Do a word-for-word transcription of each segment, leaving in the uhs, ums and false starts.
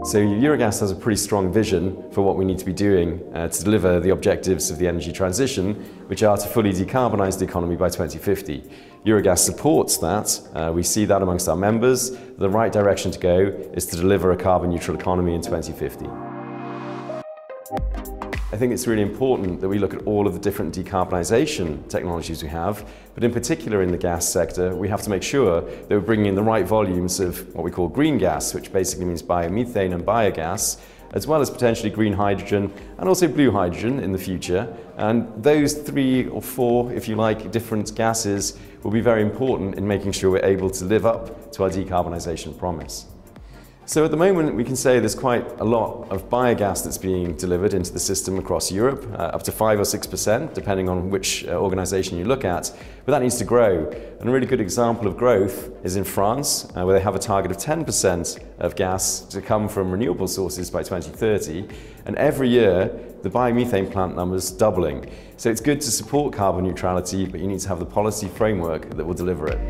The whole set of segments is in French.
So Eurogas has a pretty strong vision for what we need to be doing uh, to deliver the objectives of the energy transition, which are to fully decarbonise the economy by twenty fifty. Eurogas supports that. Uh, we see that amongst our members. The right direction to go is to deliver a carbon neutral economy in twenty fifty. I think it's really important that we look at all of the different decarbonisation technologies we have, but in particular in the gas sector, we have to make sure that we're bringing in the right volumes of what we call green gas, which basically means biomethane and biogas, as well as potentially green hydrogen and also blue hydrogen in the future. And those three or four, if you like, different gases will be very important in making sure we're able to live up to our decarbonisation promise. So at the moment we can say there's quite a lot of biogas that's being delivered into the system across Europe, uh, up to five or six percent depending on which uh, organisation you look at, but that needs to grow. And a really good example of growth is in France, uh, where they have a target of ten percent of gas to come from renewable sources by twenty thirty, and every year the biomethane plant number's doubling. So it's good to support carbon neutrality, but you need to have the policy framework that will deliver it.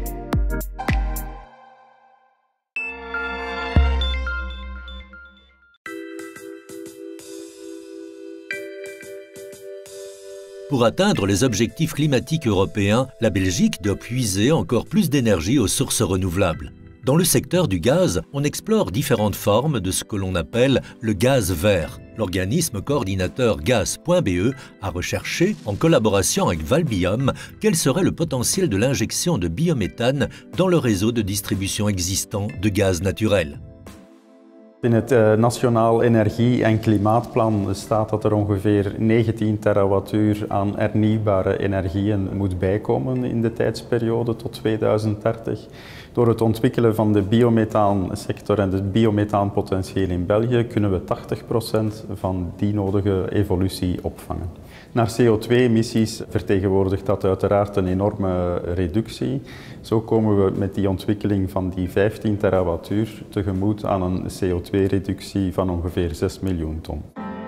Pour atteindre les objectifs climatiques européens, la Belgique doit puiser encore plus d'énergie aux sources renouvelables. Dans le secteur du gaz, on explore différentes formes de ce que l'on appelle le gaz vert. L'organisme coordinateur gaz point B E a recherché, en collaboration avec Valbium, quel serait le potentiel de l'injection de biométhane dans le réseau de distribution existant de gaz naturel. In het uh, Nationaal Energie- en Klimaatplan staat dat er ongeveer negentien terawattuur aan hernieuwbare energieën moet bijkomen in de tijdsperiode tot tweeduizend dertig. Door het ontwikkelen van de biomethaansector en het biomethaanpotentieel in België kunnen we tachtig procent van die nodige evolutie opvangen. Naar C O twee emissies vertegenwoordigt dat uiteraard een enorme reductie. Zo komen we met die ontwikkeling van die vijftien terawattuur tegemoet aan een C O twee reductie van ongeveer zes miljoen ton.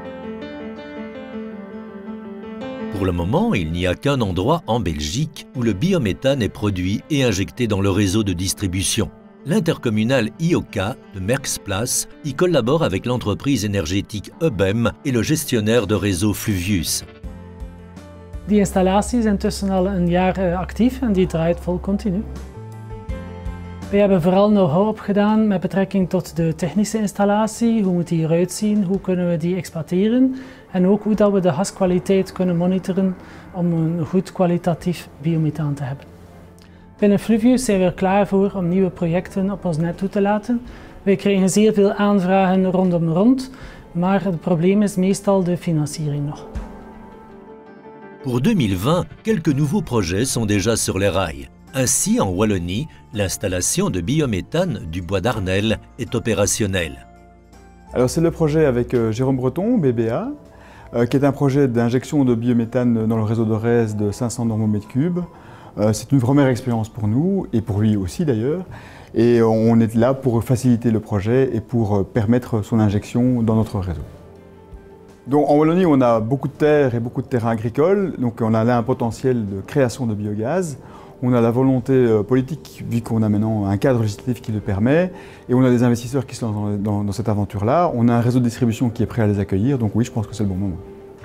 Pour le moment, il n'y a qu'un endroit en Belgique où le biométhane est produit et injecté dans le réseau de distribution. L'intercommunal I O C A de Merksplaats y collabore avec l'entreprise énergétique E B E M et le gestionnaire de réseau Fluvius. Die installatie is intussen al een jaar actief en die draait vol continu. We hebben vooral know-how opgedaan met betrekking tot de technische installatie, hoe moet die eruit zien, hoe kunnen we die exploiteren en ook hoe dat we de gaskwaliteit kunnen monitoren om een goed kwalitatief biomethaan te hebben. Binnen Fluvius zijn we er klaar voor om nieuwe projecten op ons net toe te laten. Wij krijgen zeer veel aanvragen rondom rond, maar het probleem is meestal de financiering nog. Pour deux mille vingt, quelques nouveaux projets sont déjà sur les rails. Ainsi, en Wallonie, l'installation de biométhane du bois d'Arnel est opérationnelle. Alors c'est le projet avec euh, Jérôme Breton, B B A, euh, qui est un projet d'injection de biométhane dans le réseau de Rez de cinq cents normomètres cubes. Euh, c'est une première expérience pour nous, et pour lui aussi d'ailleurs. Et on est là pour faciliter le projet et pour permettre son injection dans notre réseau. Donc, en Wallonie, on a beaucoup de terres et beaucoup de terrains agricoles, donc on a là un potentiel de création de biogaz. On a la volonté politique, vu qu'on a maintenant un cadre législatif qui le permet, et on a des investisseurs qui sont dans, dans, dans cette aventure-là. On a un réseau de distribution qui est prêt à les accueillir, donc oui, je pense que c'est le bon moment.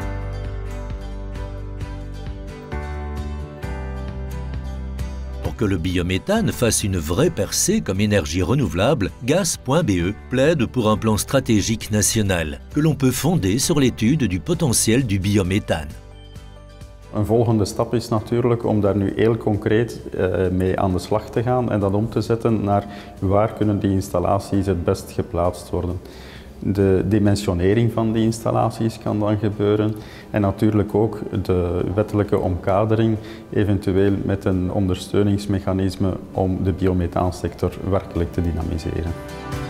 Pour que le biométhane fasse une vraie percée comme énergie renouvelable, gaz point B E plaide pour un plan stratégique national que l'on peut fonder sur l'étude du potentiel du biométhane. Een volgende stap is natuurlijk om daar nu heel concreet uh, mee aan de slag te gaan en dat om te zetten naar waar kunnen die installaties het best geplaatst worden. De dimensionering van die installaties kan dan gebeuren en natuurlijk ook de wettelijke omkadering, eventueel met een ondersteuningsmechanisme om de biomethaansector werkelijk te dynamiseren.